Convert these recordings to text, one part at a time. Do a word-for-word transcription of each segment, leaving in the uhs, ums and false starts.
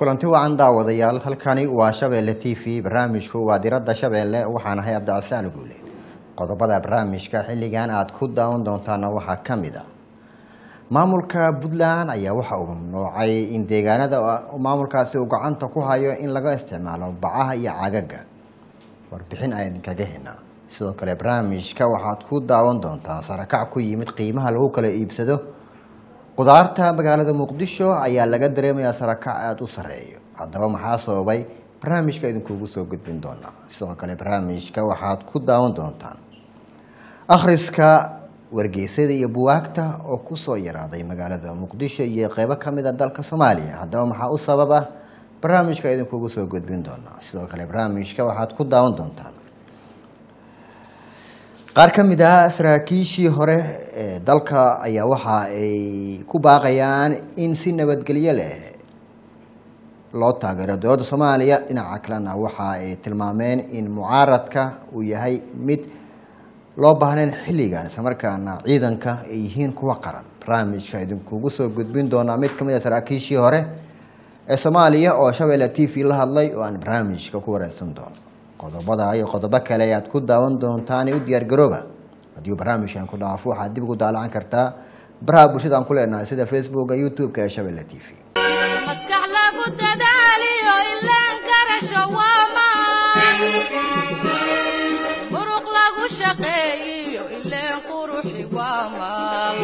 kulanti wacan daawadayaal halkani waa Shabeelle T V barnaamijku waa diradda Shabeelle waxaan ahay Abdicasaan Guule qodobada barnaamijka xilligan aad ku daawan doontaan waxa kamid ah maamulka Puntland ayaa waxa uu noocay in deegaanada maamulkaasi uu gacanta ku hayo in laga isticmaalo bacaha iyo cagaga warbixin ay kaga heenaa sidoo kale barnaamijka waxaad ku daawan doontaan sarakac ku yimid qiimaha lagu kala iibsado qudaarta magaalada Muqdisho ayaa laga dareemayaa sarakac aad u sareeyo hadaba maxaa sababay barnaamijka idinku ugu soo gudbin doona sidoo kale barnaamijka waxaad ku daawan doontaan akhriska wargeysada iyo buwaagta oo ku soo yaraaday magaalada Muqdisho iyo qaybo kamid ah dalka Soomaaliya hadaba maxaa u sababa barnaamijka idinku ugu soo gudbin doona sidoo kale barnaamijka waxaad ku daawan doontaan qaar kamid ah saraakiishii hore ee dalka ayaa waxa ay ku baaqayaan in si nabadgelyo leh loo taageero dowladda Soomaaliya dhinaca kalena waxa ay tilmaameen in mucaaradka uu yahay mid loo baahneen xilligan isla markaana ciidanka ay yihiin kuwa qaran barnaamijka idinku ugu soo gudbin doona mid kamid ah saraakiishii hore ee Soomaaliya oo Shabeelle T V la hadlay oo aan barnaamijka ku wareysan doono qodobada iyo qodobo kale aad ku daawan doontaan u diyaar garooba hadii barnaamijkan ku dhaafo waxaad dib ugu daalan kartaa baraha bulshada aan ku leenahay sida Facebook iyo YouTube ka Shabeelle T V maskax lagu dadaaliyo ilaan karasho waamaan muruq lagu shaqeeyo ilaan quruxi waamaan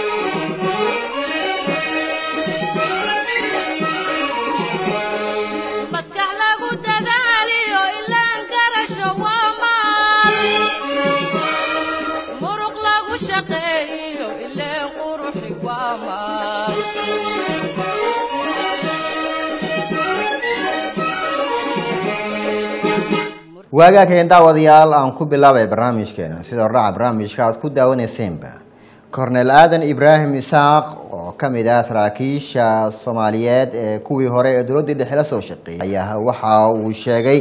maskax lagu dadaaliyo ilaan karasho waamaan muruq lagu shaqeeyo ilaan quruxi waamaan waaga keen daawadayaal aan ku bilaabay barnaamijkeena sida raaca barnaamijka aad ku daawaneyseenba Colonel Aadan Ibrahim Isaaq oo kamid ah saraakiisha Soomaaliyeed ee kuwii hore ee dowladda dhexe la soo shaqeeyay ayaa waxa uu sheegay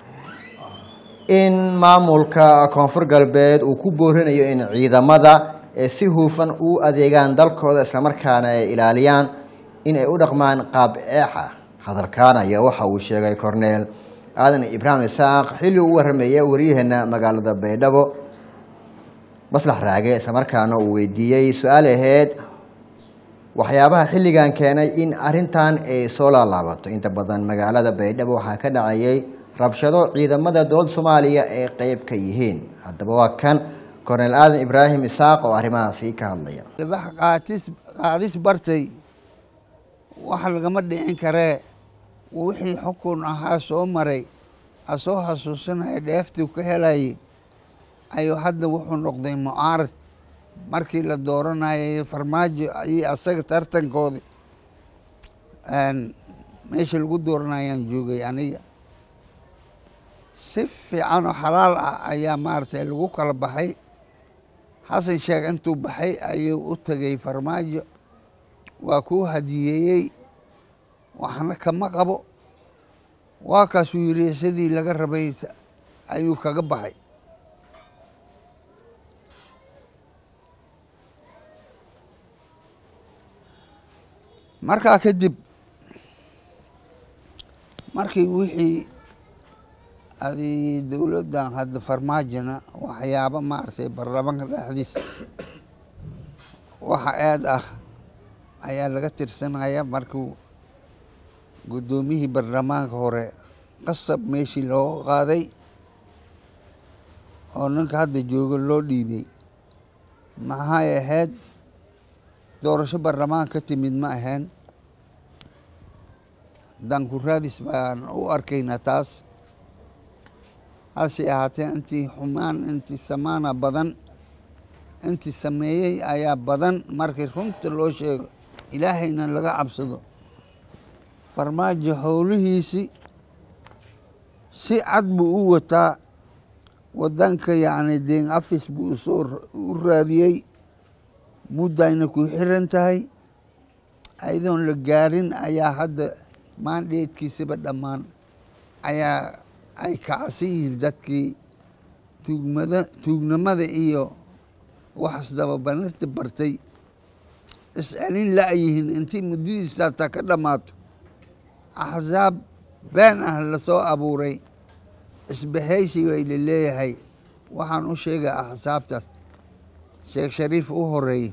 in maamulka Koonfur Galbeed uu ku boorinayo in ciidamada ee si hufan u adeegaan dalkooda isla markaana ay ilaaliyaan in ay u dhaqmaan qaab eexa hadalkan ayaa waxa uu sheegay Colonel Aadan Ibrahim Isaaq xilli uu warramay wariyahana magaalada Baydhabo maslax raage isla markaana uu weydiiyay su'aal aheed waxyaabaha xilligan keenay in arintan ay soo laalaabato inta badan magaalada Baydhabo waxa ka dhacayay rabshado ciidamada dowladda Soomaaliya ee qayb ka yihiin hadaba waa kan Colonel Aadan Ibrahim Isaaq oo arrimahaasi ka hadlaya wax qaatis qaadis bartay wax laga ma dhicin kare wixii xukun ahaa soo maray asoo xasuusanay dheeftii ka helay ayo hadda wuxuu noqday mucaarad markii la dooranayay farmaajo ay asaga tartankoodi aan meesha lagu dooranayaan joogay aniga si fiican oo xalaal ah ayaa maartay lagu kala baxay Xasan Sheekh intuu baxay ayuu u tagay farmaajo waa ku hadiyay waxna kama qabo waa ka soo yiri sidii laga rabay ayuu kaga baxay marka kadib markii wixii adi dawladda hadda farmaajina waxyaabo maartay baarlamaanka dhexdiisa waxa aad ah ayaa laga tirsanaya markuu gudoomiyihii baarlamaanka hore qasab meeshii loo qaaday oo ninka hadda jooga loo dhiibay maxay ahayd doorasho baarlamaanka ka timid ma ahayn danku raadis baan u arkaynaa taas hase ahaatee intii xumaan intii samaana badan intii sameeyey ayaa badan markii runta loo sheego ilaahayna laga cabsado farmaajo howlihiisi si cad buu u wataa wadanka yacni deen afis buu soo u raadiyey muddayna ku xiran tahay ayadoon la gaarin ayaa hadda maandheedkiisaba dhammaan ayaa ay kacsan yihiin dadkii tuugmada tuugnimada iyo waxaas dababanirta bartay iscelin la yihiin intii muddadiisa ta ka dhamaato axsaab been ah lasoo abuuray isbahaysiga ay laleeyahay waxaan u sheegay axsaabtaas sheekh shariif u horeeyey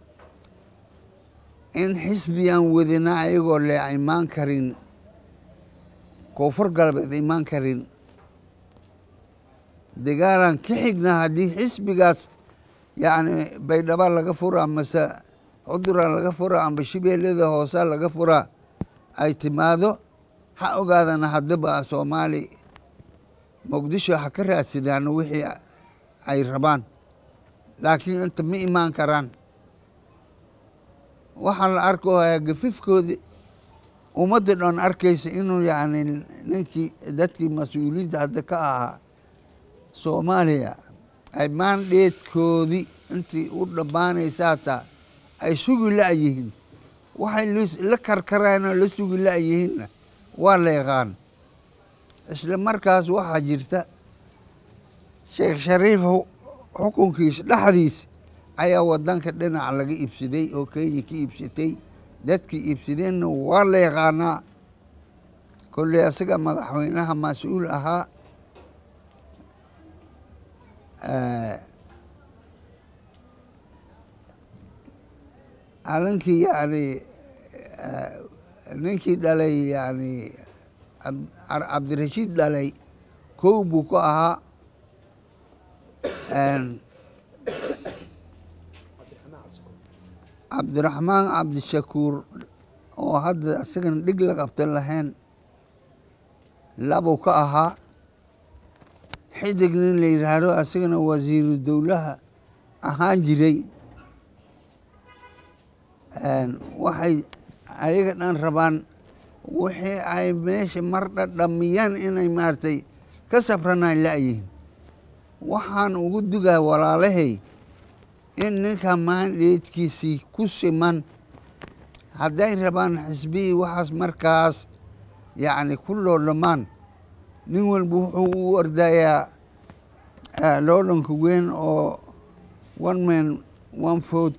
in xisbi aan wadina ayagoo le imaan karin koonfur galbeed imaan karin dagaalaan ka xigna haddii xisbigaas yacni baydhaba laga furaa mase cudura laga furaa amba shabeellada hoosa laga furaa ay timaado ha ogaadana haddaba soomaali muqdisho ha ka raadsadaan wixii ay rabaan laakiin inta ma imaan karaan waxaan la arkayaa gafifkoodii ummadda dhan arkaysa inuu yacni ninkii dadkii mas-uuliyiinta hadda ka ahaa soomaaliya ay maandheedkoodii intii u dhammaanaysa hataa ay sugi la-yihiin waxay la karkareen oo la sugi la-yihiinna waa la yaqaan isla markaas waxaa jirta sheekh shariif xukunkiisa dhexdiis ayaa wadanka dhinac laga iibsaday oo kenya ka iibsatay dadkii iibsadeenna waa la yaqaanaa kolley asaga madaxweynaha mas-uul ahaa alinkii yani ninkii dhalay yani cabdirashiid dhalay kow buu ku ahaa cabdiraxmaan cabdishakuur oo hadda isagana dhig la qabtan lahayn labuu ka ahaa xidig nin la yidhaahdo isagana wasiiru dowlaha ahaan jiray waxay ayaga dhan rabaan wixii ay meesha mar dhadhamiyaan inay maaragtay ka sabranaan la-yihiin waxaan ugu dugaa walaalahay in ninka maandheedkiisii ku siman hadday rabaan xisbihii waxaas markaas yacni ku loodhamaan nin walba wuxuu u ordayaa loodhanka weyn oo one man one vote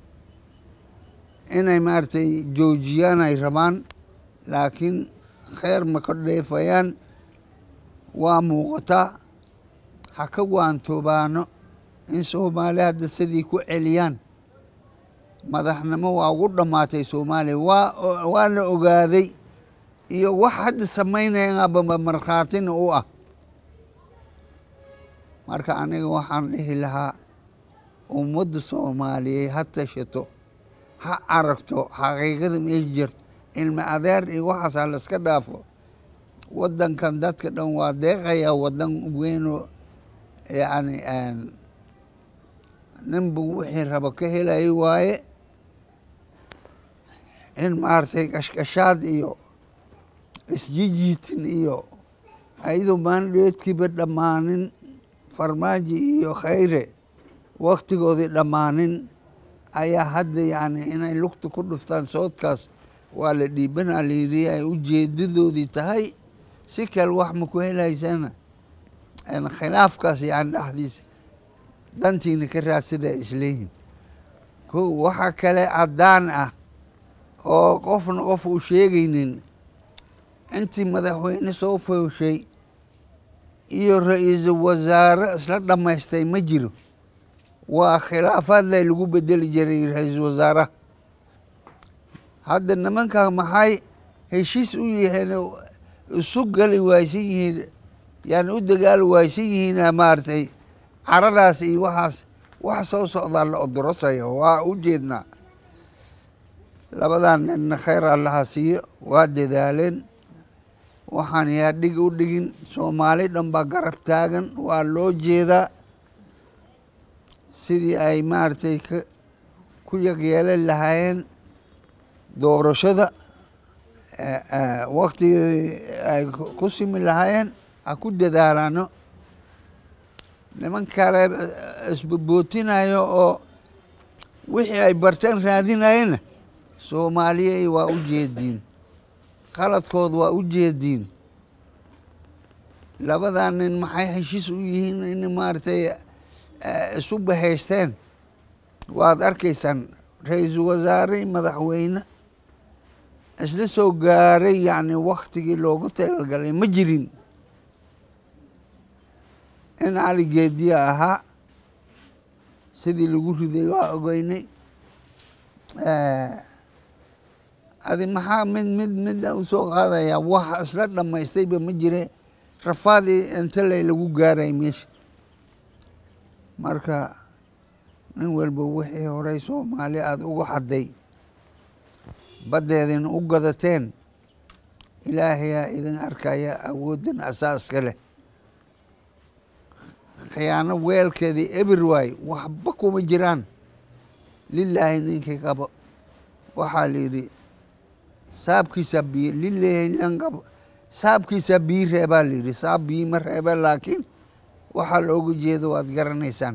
inay maaragtay joojiyaan ay rabaan laakiin kheyr ma ka dheefayaan waa muuqataa ha ka waantoobaano in soomaaliya hadda sidii ku celiyaan madaxnimo waa ugu dhammaatay soomaaliya waa waa la ogaaday iyo wax hadda samaynayaaba markhaatina u ah marka aniga waxaan dhihi lahaa ummadda soomaaliyeed ha tashato ha aragto xaqiiqada meesha jirto ilma adeer iyo waxaasaa la iska dhaafo waddankan dadka dhan waa deeqayaa waddan weynoo yacni ninba wixii rabo ka helay waaye in maaragtay kashkashaad iyo isjijiitin iyo ayadoo maandheedkiiba dhammaanin farmaajo iyo khayre waktigoodii dhammaanin ayaa hadda yacni inay lugta ku dhuftaan soodkaas waa la dhiibanaa layidhi ay ujeedadoodii tahay si kale wax ma ku helaysana khilaafkaas yani dhexdiisa dantiina ka raadsada isleeyihin ko waxaa kale caddaan ah oo qofna qof u sheegaynin intii madaxweyne soo fooshay iyo ra-iisul wasaare isla dhammaystay ma jiro waa khilaafaad lay lagu bedeli jiray ra-iisul wasaaraha hadda nimankaa maxay heshiis u yihiin isu gali waaysan yihiin yani u dagaali waaysan yihiina maaragtay caradaas iyo waxaas wax soo socdaa la odorosaya waa u jeednaa labadan ninna khayr allaha siiyo waa dadaaleen waxaan yaa dhig u dhigin soomaali dhan baa garab taagan waa loo jeedaa sidii ay maaragtay ku yagyeelan lahaayeen doorashada waktigii ay ku simi lahaayeen ha ku dadaalaano niman kale isbobootinayo oo wixii ay barteen raadinayena soomaaliyey waa u jeediin qaladkood waa u jeediin labadan nin maxay heshiis u yihiin in maaragtay isu bahaysteen waad arkaysaan ra-iisul wasaare madaxweyne isla soo gaaray yacni waktigii loogu talagalay ma jirin. in cali geediya ahaa sidii lagu riday waa ogeynay. adi maxaa mid mid mid u soo qaadaya waxa isla dhammaystayba ma jire rafaadii inta lay lagu gaaray meesha. marka nin walba wixii horey Soomaali aad ugu xaday badeedin u gadateen ilaahay idin arkaya awoodin asaaska leh. khiyaano weelkeedii everywhere waxba kuma jiraan lilaahi ninkii qabo waxaa la yidhi saabkiisa biyo lilaahi langabo saabkiisa biyo reebaa la yidhi saab biyo ma reeba laakiin waxaa loogu jeedo waad garanaysaan.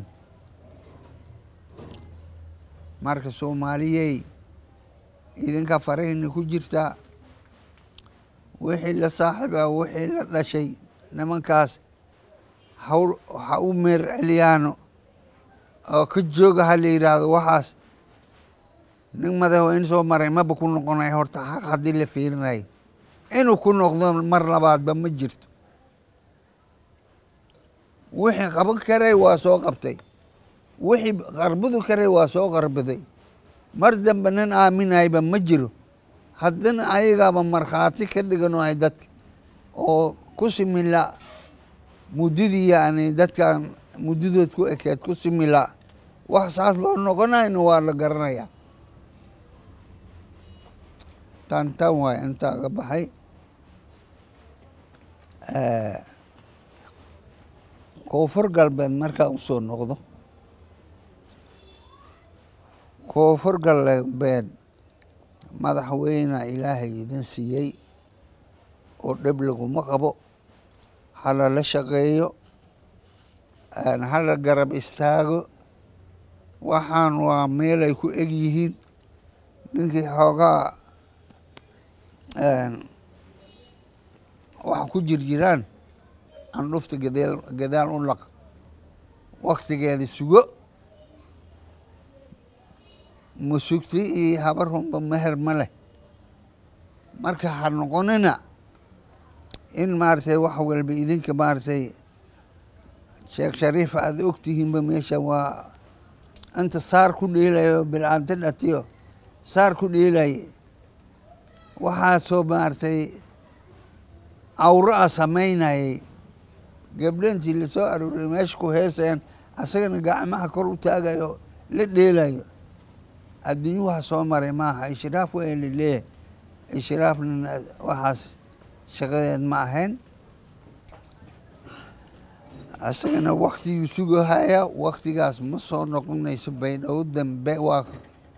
marka Soomaaliyey idinka farahina ku jirtaa wixii la saaxiba wixii la dhashay nimankaas hawl waxa u meer celiyaano oo ka jooga ha la yidhaahdo waxaas nin madaxweyne soo maray maba ku noqonay horta xaq haddii la fiirinayo inuu ku noqdo mar labaadba ma jirto. wixii qaban karay waa soo qabtay wixii qarbadu karay waa soo qarbaday mar dambe nin aaminayba ma jiro. haddana ayagaaba markhaati ka dhigano ay dadka oo ku simila muddadii yani dadkan muddadood ku ekeed ku simila wax saas loo noqonayna waa la garanayaa. tan tan waay intaa ka baxay. koonfur galbeed markaa u soo noqdo koonfur galbeed madaxweyne ilaahay idin siiyey oo dhib laguma qabo hala la shaqeeyo hala garab istaago. waxaan waa meelay ku eg yihiin ninkii xoogaa wax ku jirjiraan andhufta gadaal gadaal u laq waktigeeda sugo ma sugti iyo habar hunba meher ma leh. marka ha noqonina in maaragtay wax walba idinka maaragtay sheekh shariif aad ogtihiinba meesha waa inta saar ku dheelayo bilcaanta dhatiyo saar ku dheelaye waxaasoo maaragtay awra a samaynayay gabdhantii lasoo arooriyay meesha ku heesayaan asagana gacmaha kor u taagayo la dheelayo. adduunyuhu waxa soo maray maaha ishraaf waa la leeyahay ishraafna waxaas shaqadeed ma ahayn. asagana waktigii sugahaya waktigaas ma soo noqonayso baydhabo dambe waa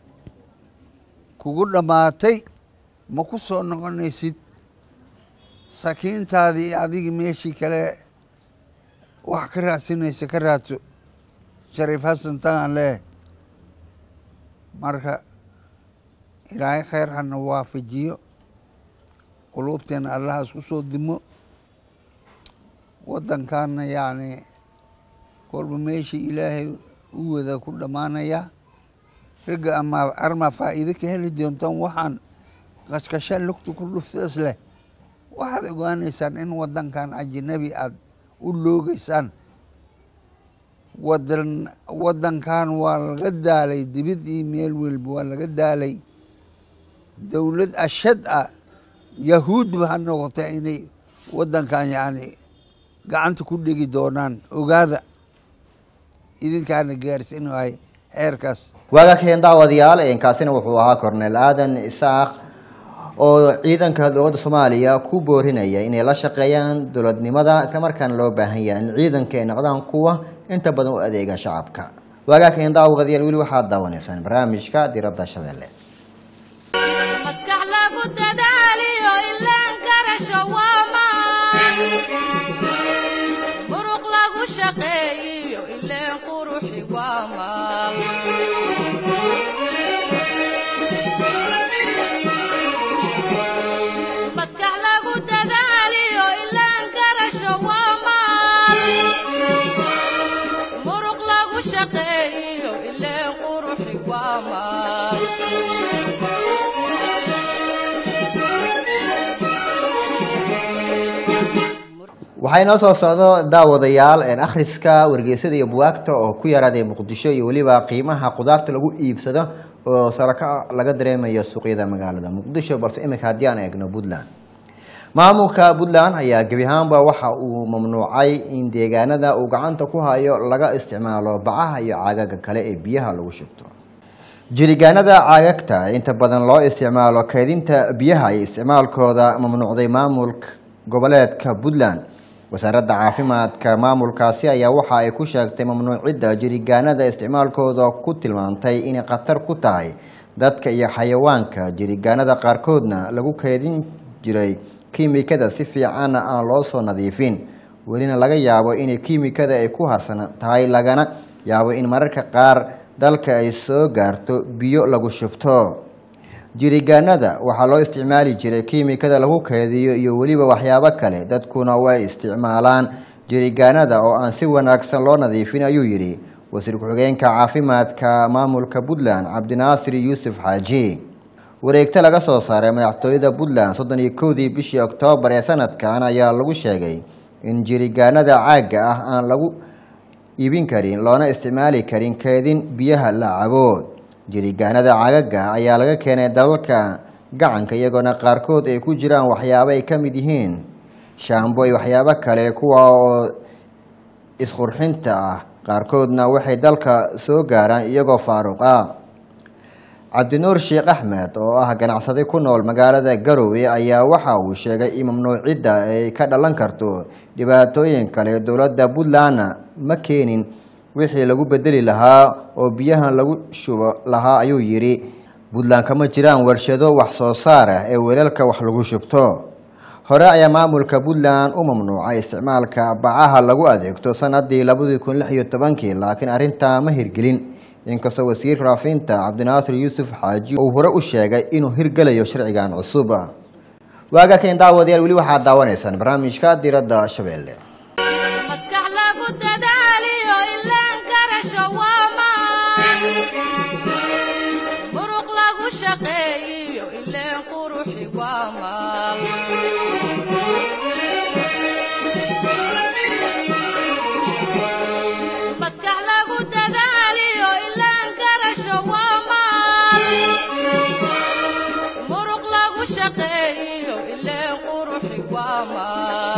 kugu dhammaatay ma ku soo noqonaysid. sakiintaadii adigi meeshii kale wax ka raadsinaysa ka raadso shariif xasan tagaan leeyahay. marka ilaahay khayr hana waafajiyo quluubteena allaha isku soo dimo. waddankaana yacni kolba meeshii ilaahay u wada ku dhammaanaya. ragga ama arma faa'iido ka heli doontaan waxaan qashqasha lugta ku dhuftaas leh waxaad ogaanaysaan in waddankan ajnabi aad u loogaysaan. wadan waddankan waa laga daalay dibid iyo meel walba waa laga daalay. dowlad ashad ah yahuudba ha noqota inay waddankan yacni gacanta ku dhigi doonaan ogaada idinkaana gaarsin waay xeerkaas. waaga keen daawadayaal inkaasina wuxuu ahaa korneel aadan isaaq oo ciidanka dowladda Soomaaliya ku boorinaya inay la shaqeeyaan dowladnimada isla markaana loo baahan yahay in ciidanka ay noqdaan kuwa inta badan u adeega shacabka. waaga keen daawadayaal weli waxaad daawanaysaan barnaamijka diradda Shabeelle. maskax lagu dadaaliyo ilaan garasho waa maan muruq lagu shaqeeyo ilaan quruxi waa maan maskax lagu dadaaliyo ilaan garasho waa maan muruq lagu shaqeeyo ilaan quruxi waa maan waxay noo soo socdo daawadayaal een akhriska wargeysada iyo buwaagta oo ku yaraaday muqdisho iyo weliba qiimaha qudaarta lagu iibsado oo saraka laga dareemayo suuqyada magaalada muqdisho balse imika haddii aan eegno Puntland maamulka Puntland ayaa gebi ahaanba waxa uu mamnuucay in deegaanada uu gacanta ku hayo laga isticmaalo bacaha iyo caagaga kale ee biyaha lagu shubto jirigaanada caagagta inta badan loo isticmaalo kaydinta biyaha iyo isticmaalkooda mamnuucday maamulka goboleedka Puntland wasaaradda caafimaadka maamulkaasi ayaa waxa ay ku sheegtay mamnuucidda jirigaanada isticmaalkooda ku tilmaantay in khatar ku tahay dadka iyo xayawaanka jirigaanada qaarkoodna lagu kaydin jiray kiimikada si fiican aan loo soo nadiifin welina laga yaabo in kiimikada ay ku hasan tahay lagana yaabo in mararka qaar dalka ay soo gaarto biyo lagu shubto jirigaanada waxaa loo isticmaali jiray kiimikada lagu kaydiyo iyo weliba waxyaabo kale dadkuna way isticmaalaan jirigaanada oo aan si wanaagsan loo nadiifin ayuu yiri wasiir ku-xigeenka caafimaadka maamulka Puntland Cabdinaasir Yuusuf Xaaji wareegta laga soo saaray madaxtooyada Puntland soddon iyo kowdii bishii Oktoobar ee sanadkan ayaa lagu sheegay in jirigaanada caaga ah aan lagu iibin karin loona isticmaali karin kaydin biyaha la cabo jirigaanada caagaga ayaa laga keenay dalalka gacanka iyagoona qaarkood ay ku jiraan waxyaabo ay ka mid yihiin shaambo iyo waxyaabo kale kuwa oo isqurxinta ah qaarkoodna waxay dalka soo gaaraan iyagoo faaruq ah Cabdinuur Sheekh Axmed oo ah ganacsade ku nool magaalada Garowe ayaa waxa uu sheegay in mamnuucidda ay ka dhalan karto dhibaatooyin kale dowladda Puntland ma keenin wixii lagu bedeli lahaa oo biyaha lagu shubo lahaa ayuu yiri Puntland kama jiraan warshado wax soo saar ah ee weelalka wax lagu shubto hore ayaa maamulka Puntland u mamnuucay isticmaalka bacaha lagu adeegto sanadii laba kun iyo lix iyo toban laakiin arinta ma hirgelin inkastoo wasiir raafinta Cabdinaasir Yuusuf Xaaji uu hore u sheegay inuu hirgalayo sharcigan cusub waaga keen daawadayaal wali waxa daawanaysan barnaamijka diradda Shabeelle maskax lagu dadaaliyo ilaan garasho waama muruq lagu shaqeeyo ilaan quruxi waama maskax lagu dadaaliyo ilaan garasho waama muruq lagu shaqeeyo ilaan quruxi waama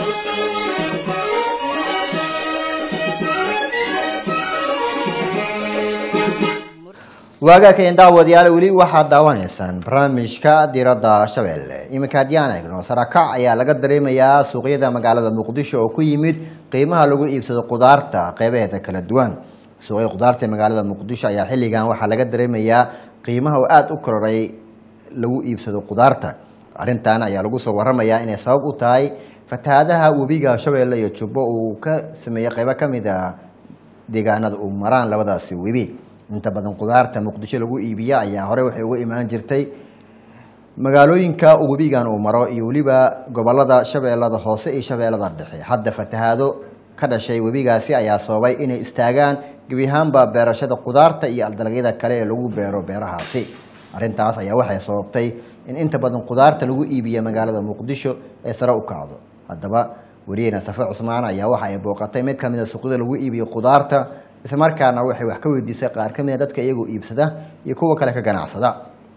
waaga keen daawadayaal wali waxa daawanaysan barnaamijka diradda Shabeelle imika diyaana eegno sarakac ayaa laga dareemayaa suuqyada magaalada Muqdisho oo ku yimid qiimaha lagu iibsado qudaarta qaybaheeda kala duwan suuqyada qudaarta magaalada Muqdisho ayaa xilligan waxa laga dareemayaa qiimaha oo aad u koray lagu iibsado qudaarta arintan ayaa lagu soo waramayaa inay sabab u tahay fatahaadaha webiga Shabeelle iyo Jubbo uu ka sameeyay qaybo kamid ah deegaanada uu maraan labadaasi webi inta badan qudaarta Muqdisho lagu iibiya ayaa hore waxay uga imaan jirtay magaalooyinka webigan uu maro iyo waliba gobolada Shabeellada hoose iyo Shabeellada dhexe hadda fatahaado ka dhashay webigaasi ayaa sababay inay istaagaan gabi ahaanba beerashada qudaarta iyo dalagyada kale ee lagu beero beerahaasi arintaas ayaa waxay sababtay in inta badan qudaarta lagu iibiyo magaalada Muqdisho ee sare u kacdo haddaba wariyayna Safa Cusmaan ayaa waxa ay booqatay mid kamid ah suuqyada lagu iibiyo qudaarta isla markaana waxay wax ka weydiisay qaar kamid ah dadka iyagu iibsada iyo kuwa kale ka ganacsada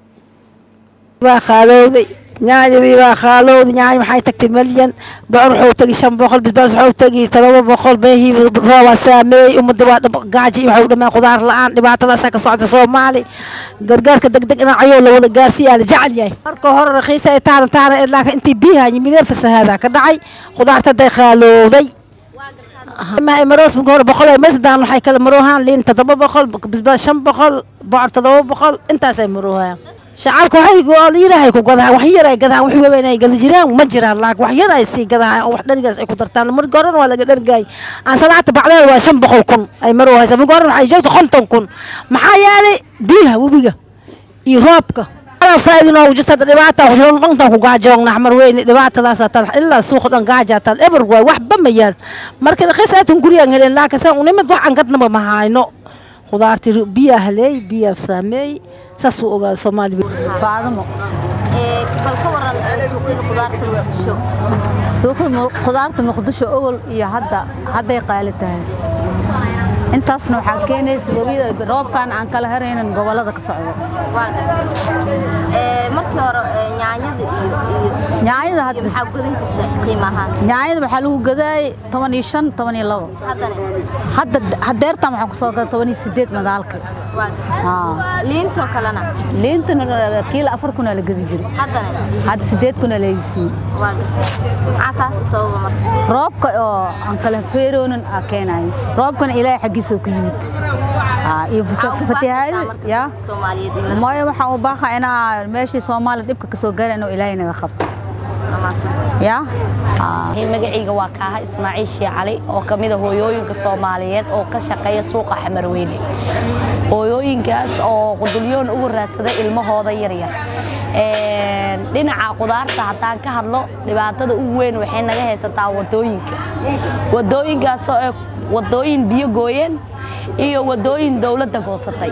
waa khaalowday nyaanyadii waa khaalowday nyaany maxay tagtay malyan bocor wuxuu tagay shan boqol bisbaas wuxuu tagay todoba boqol beehii rooba saameeyey ummadda waa gaaji waxay u dhammaan qudaar la-aan dhibaatadaasa ka socda Soomaali gargaarka degdeg dhinacyo la wada gaarsiiyaa la jecel yahay marka hore raqiisa ay taana taana ee laakiin intii biyaha yimideen fasahaada ka dhacay qudaarta day khaalowday ما إمروس بقول بقول مسدان وحي كل مروهان لين تضرب بقول بس شم بقول بعد تضرب بقول أنت سيمروها شعارك وحي يقول يراهي كوجدها وحي يراهي كذا وحي وين هي كذا جيران ومجرى الله وحي يراهي سي كذا وحنا نجلس كترتان مر قرن ولا قدر جاي أنا سمعت بعدين وشم بقول كن أي مروها سام قرن حي جاي خنتم كن محيالي بيها وبيجا يرابك أنا فايدنا وجست دبعتها وشلون قنطة وقاعجون نحمر وين دبعتها لا ستل إلا سوق قاعجة تل إبر قوي واحد بميال مركز خسات نقولي أن هلا كسان ونمت واحد قدنا بمهاي نو خضارتي بيا هلي بيا فسامي سسوق Soomaali faadamo bal ka waran suuqyada qudaarta muqdisho suuqyada qudaarta muqdisho awal iyo hadda hadday qaali tahay intaasna waxaa keenaysa wabiyada roobkan aan kala haraynin gobolada ka socdo ee markii hore yaanyada iyo yaanyada hadda waxa gadan jirtay qiimaha yaanyada waxa lagu gaday toban iyo shan toban iyo labo haddana hadda hadeertan waxaan ku soo gaday toban iyo sideed madaalka ha liinta kalena liinta kiilo afar kun la gadi jiray haddana hadda sideed kun la yisiin waa maxaa taas soo martay roobka oo aan kala feeroonin a keenay roobkan ilaahay xagiisa ku yimid ah iyo fatahaad ya Soomaaliyeed ma waxa uu baaqa ina meeshii Soomaaliya dibka ka soo gaareen oo ilaahay naga qabto ya ah magacayga waa Kaaha Ismaaciil Sheekh Cali oo kamid ah hooyooyinka Soomaaliyeed oo ka shaqeeya suuqa Xamarweyne hooyooyinkaas oo qudulyoon ugu raadsada ilmahooda yar yar ee dhinaca qudaarta haddaan ka hadlo dhibaatada ugu weyn waxay naga haysataa wadooyinka wadooyinkaas oo wadooyin biyo gooyeen iyo wadooyin dawladda goosatay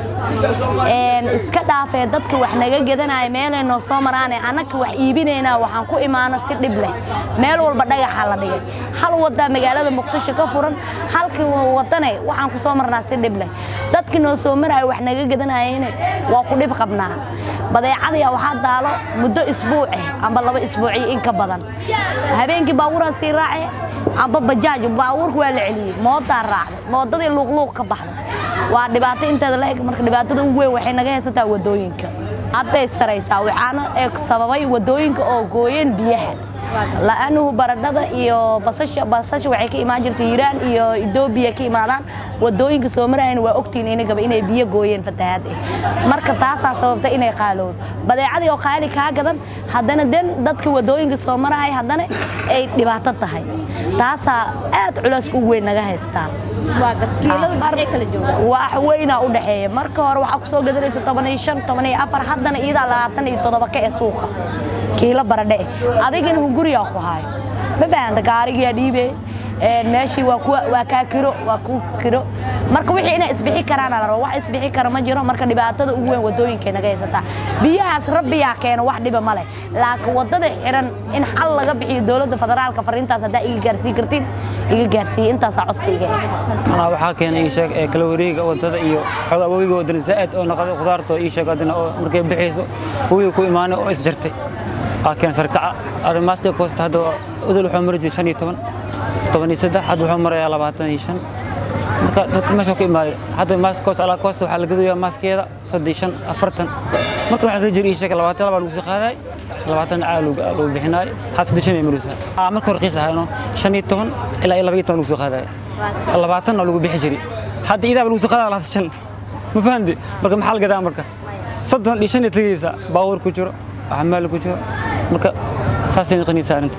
een iska dhaafay dadka wax naga gadanay meelay noo soo maraan anaka wax iibinayna waxaan ku imaana si dhib leh meel walba dhagax la dhigay hal wada magaalada Muqdisho ka furan halkii wadanay waxaan ku soo marnaa si dhib leh dadka noo soo maray wax naga gadanayeen waa ku dhib qabnaa badeecada waxa daalo muddo isbuuc ah amba laba isbuuc in ka badan habeenkii baabuuraan si raacay amba bajaaj baabuurku waa la celiyay mooda raacday moodadii luuq-luuq ka baxday waa dhibaato inteeda la eg marka dhibaatada ugu weyn waxay naga haysataa wadooyinka hadday saraysaa waxaana eeg sababay wadooyinka oo gooyeen biyaha la'aanu baradhada iyo basasha basasha waxay ka imaan jirtay Iiraan iyo Itoobiya ka imaadaan wadooyinka soo marayeen waa ogtiin inagaba inay biyo gooyeen fatahaad marka taas sababtay inay qaalowdo badeecadii oo qaali ka gadan haddana dan dadka wadooyinka soo maray haddana ay dhibaato tahay taas aad culays u weyn naga haystaa waa kiilada markay kala jooga wax weyn u dhaxeeya marka hore waxa ku soo gadanaysa toban iyo shan toban iyo afar haddana iyada labaatan iyo toddoba ka ee suuqa kiilo baradhe adigina hunguriga ku haay ma baahanta gaariga dhiibe ee meeshii waa ku waa ka kiro waa ku kiro marka wixii inay isbixi karaan la rabo wax isbixi kara ma jiro marka dhibaatada ugu weyn wadooyinka naga haysata biyahaas rabbiya keeno wax dhiba male laakiin wadada xiran in xal laga bixiyo dawladda federaalka fariintaas hadaa iga gaarsiin kartiin iga gaarsiin intaas codsiga ana waxa keenay sheeg ee kala wareega wadada iyo xogaa wabiga wadada zaad oo naqada qudaarto ii sheegadina oo markay bixiso wabiga ku iimaanay oo is jirtay laakiin sarkaca arimaska koosta hada udul wuxuu maray shan iyo toban toban iyo saddex hada wuxuu maray labaatan iyo shan marka dadka meesha ku imaaday hada mask koos ala koos waxa laga duuyaa maskeeda soddon iyo shan afartan marka waxa la jiray sheeg labaatan laba lagu soo qaaday labaatan aalu loo bixinay hada shan iyo marisa ah marka raqiis ahayno shan iyo toban ilaa laba iyo toban lagu soo qaaday labaatan lagu bixi jiray hada ida lagu soo qaaday labaatan shan ma fahanti marka maxal gadaa marka soddon iyo shan iyo tagaysa baawar ku jiro عمال كجوا مركا ساسين قنيسة أنت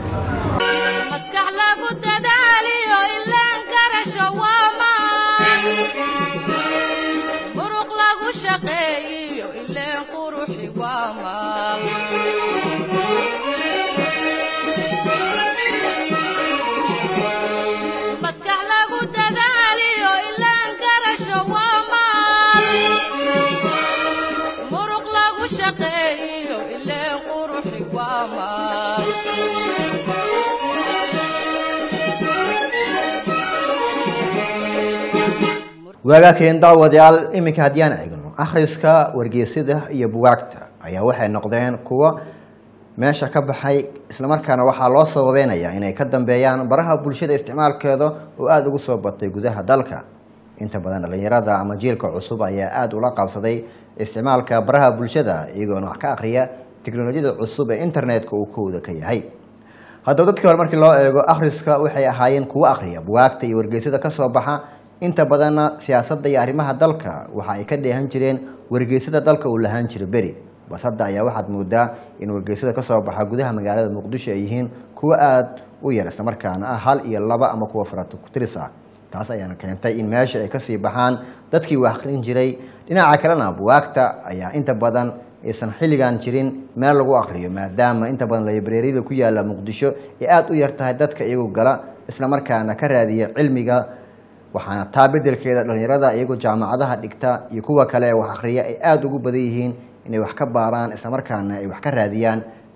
مسكح لك التدالي إلا انكرش واما برق لك الشقي إلا قروحي واما مسكح لك التدالي إلا انكرش واما برق لك الشقي waaga keen daawadayaal iminka hadiyaan eegno akhriska wargeysada iyo bugaagta ayaa waxay noqdeen kuwa meesha ka baxay isla markaana waxaa loo sababeynayaa inay ka dambeeyaan baraha bulshada isticmaalkeeda oo aad ugu soo batay gudaha dalka inta badan dhalinyarada ama jiilka cusub ayaa aad ula qabsaday isticmaalka baraha bulshada iyagoona wax ka akhriya tiknoolajiyada cusub ee internetka uu kooda ka yahay haddaba dadkii hore markii loo eego akhriska waxay ahaayeen kuwo akhriya bugaagta iyo wargeysada ka soo baxa inta badanna siyaasadda iyo arrimaha dalka waxa ay ka dheehan jireen wargeysada dalka uu lahaan jiray beri bas hadda ayaa waxaad moodaa in wargeysada ka soo baxa gudaha magaalada muqdisho ay yihiin kuwo aad u yar isla markaana ah hal iyo laba ama kuwa farato ku tiris ah taas ayaana keentay in meesha ay kasii baxaan dadkii wax akhrin jiray dhinaca kalena bugaagta ayaa inta badan aysan xilligan jirin meel lagu akhriyo maadaama inta badan librariyada ku yaala muqdisho ay aad u yar tahay dadka iyagu gala isla markaana ka raadiya cilmiga waxaana taa bedelkeeda dhalinyarada iyagoo jaamacadaha dhigta iyo kuwa kale ee wax akhriya ay aad ugu badan yihiin inay wax ka baaraan isla markaana ay wax ka raadiyaan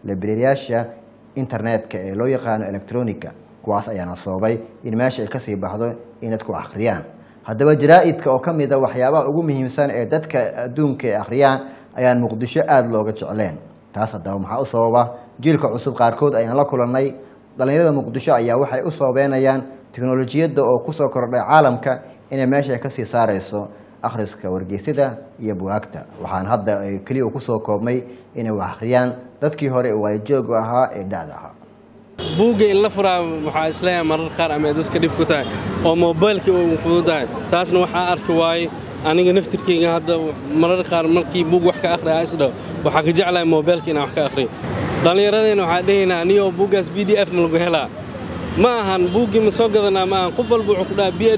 labireyaasha internetka ee loo yaqaano electronica kuwaas ayaana sababay in meesha ay kasii baxdo in dadku akhriyaan haddaba jaraa'idka oo ka mid a waxyaabaha ugu muhiimsan ee dadka adduunka ay akhriyaan ayaan muqdisho aada looga jecleen taas haddaba maxaa u sababa jiilka cusub qaarkood ayaan la kulannay dhalinyarada muqdisho ayaa waxay u sababeynayaan tiknolojiyadda oo kusoo kordhay caalamka inay meesha kasii saareyso akhriska wargeysada iyo bugaagta waxaan hadda keliya kusoo koobmay inay wax akhriyaan dadkii hore waayajoog ahaa ee da'da ahaa buugga in la furaa waxaa isleeyahay marar qaar ama dadka dhib ku tahay oo moobilka uu fududahay taasna waxaa arki waayey aniga naftirkeyga hadda marar qaar markii buug wax ka akhriyaa isdhaw waxaa ka jeclahay moobilka inaan wax ka akhriyo dhallinyaradeenna waxaa dhahaynaa anigoo buuggaas b d f ma lagu helaa ma ahan buuggii ma soo gadanaa ma ahan qof walba wuxuu ku dhahaa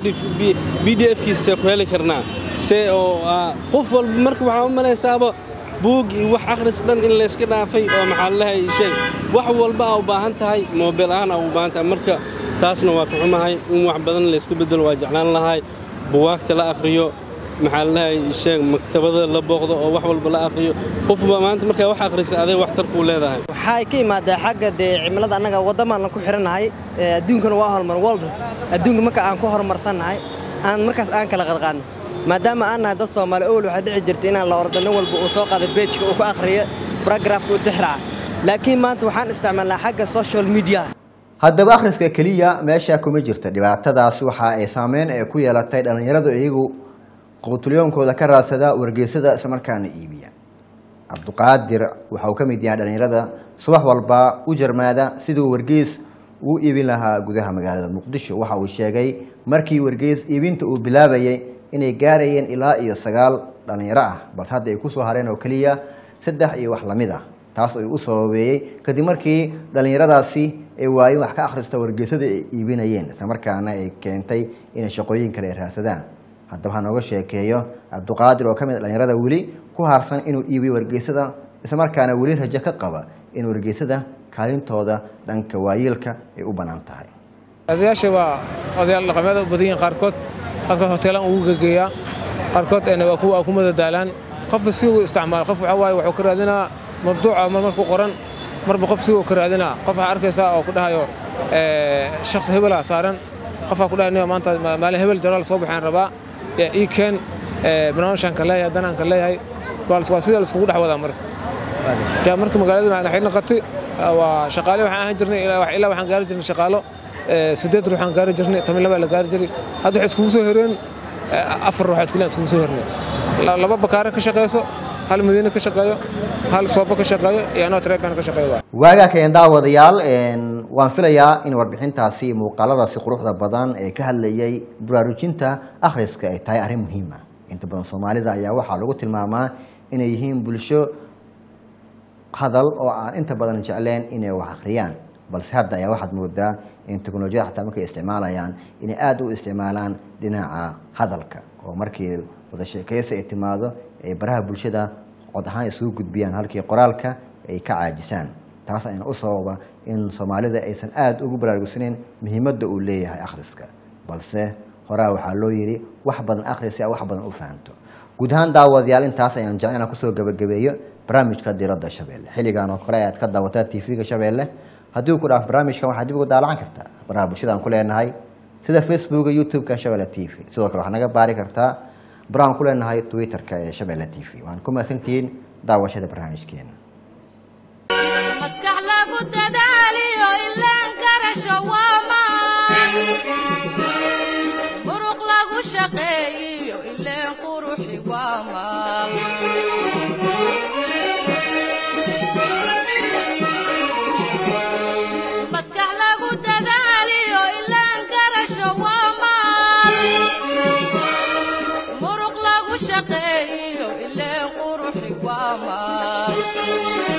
b d f kiisa see ku heli karnaa see oo qof walba marka waxaa u malaysaaba buug iyo wax akhris dhan in layska dhaafay oo maxaa lalahay sheeg wax walba aa u baahan tahay moobil ahaan aa u baahan tahay marka taasna waa ka xumahay in wax badan layska bedelo waa jeclaan lahay buwaagta la akhriyo maxaa lalahay sheeg maktabada la booqdo oo wax walba la akhriyo qofba maanta markaa wax akhrisa aday waxtar kuu leedahay waxay ka imaadaa xagga dee cimilada annaga waddamaan ku xirannahay adduunkana waa horumar world adduunka marka aan ku horumarsannahay aan markaas aan kala qadqaadno maadaama aan nahay dad Soomaali oo waxa dhici jirtay inaan la ordano walba uu soo qaaday page-ka uu ku akhriyo paragraph-ka uu tixraac laakiin maanta waxaan isticmaalnaa xagga social media haddaba akhriska kaliya meesha kuma jirta dhibaatadaas waxa ay saameyn ay ku yeelatay dhalinyaradu iyagu qutulyoonkooda ka raadsada wargeysada isla markaana iibiya Cabduqaadir waxa uu ka mid yahay dhalinyarada subax walba u jarmaada sidoo wargeys uu iibin lahaa gudaha magaalada Muqdisho waxa uu sheegay markii wargeys iibinta uu bilaabayay inay gaarayeen ilaa iyo sagaal dhalinyaro ah bal hadda ay ku soo hareen oo kaliya saddex iyo wax lamid ah taas oo u sababeeyay kadib markii dhalinyaradaasi ay waayeen wax ka akhrista wargeysada ay iibinayeen isla markaana ay keentay in shaqooyin kale raadsadaan haddaba waxaan uga sheekeeyo Cabduqaadir oo ka mid dhalinyarada weli ku harsan inuu iibiyo wargeysada isla markaana weli rajo ka qaba in wargeysada kaalintooda dhanka waayeelka ay u banaan tahay odayaasha waa odayaal dhaqameed u badan yihiin qaarkood qaarkood hoteelan ugu gegeeya qaarkood ayna waa kuwa ku madadaalaan qofka si uu isticmaal qof waxa waaye wuxuu ka raadinaa mawduuca mar markuu qoran marba qof si uu ka raadinaa qof waxa arkaysa oo ku dhahayo ee shakhs hebel saaran qof waxa ku dhahayo maanta maalin hebel daraal soo baxaan rabaa ee keen ee barnaamijkan ka leeyahay danaan ka leeyahay baals waa sida la isku dhex wadaa marka ja marka magaalada waxay noqotay waa shaqaale waxaan ahaan jirnay ilaa ilaa waxaan gaari jirnay shaqaalo sideed ruux aan gaari jirnay toban laba la gaari jiray hadda waxa isku soo hireen afar ruux aad kaliya isku soo hirnay laba bakaara ka shaqeyso hal madiina ka shaqeeyo hal soobo ka shaqeeyo iyo anoo tareekan ka shaqeeyo waaga keen daawadayaal een waan filayaa in warbixintaasi muuqaaladaasi quruxda badan ee ka hadlayay baraarujinta akhriska ay tahay arrin muhiim ah inta badan Soomaalida ayaa waxa lagu tilmaamaa inay yihiin bulsho hadal oo aan inta badan jecleen inay wax akhriyaan balse hadda ayaa waxaad moodaa in teknolojiyada xataa markay isticmaalayaan inay aad u isticmaalaan dhinaca hadalka oo markii wada sheekaysi ay timaado ay baraha bulshada cod ahaan isugu gudbiyaan halkii qoraalka ay ka caajisaan taas ayna u sababa in Soomaalida aysan aad ugu baraarugsaneyn muhiimadda uu leeyahay akhriska balse horaa waxaa loo yiri wax badan akhrisi wax badan u fahanto guud ahaan daawadayaal intaas ayaan jeclaan ku soo gabagabeeyo barnaamijka diiradda Shabeelle xilligan oo kale aad ka daawataa T V-ga Shabeelle haddii ku dhaaf barnaamijkan waxaad dib ugu daalan kartaa baraha bulshada aan ku leenahay sida Facebook iyo YouTube-ka Shabeelle T V sidoo kale waxaad naga baari kartaa baraha aan ku leenahay Twitter-ka ee Shabeelle T V waan ku mahadsantihiin daawashada barnaamijkeena maskax lagu dadaaliyo ilaan karasho waamaan muruq lagu shaqeeyo ilaan quruxi waamaan shaqeeyo ilaa quruxi waa ma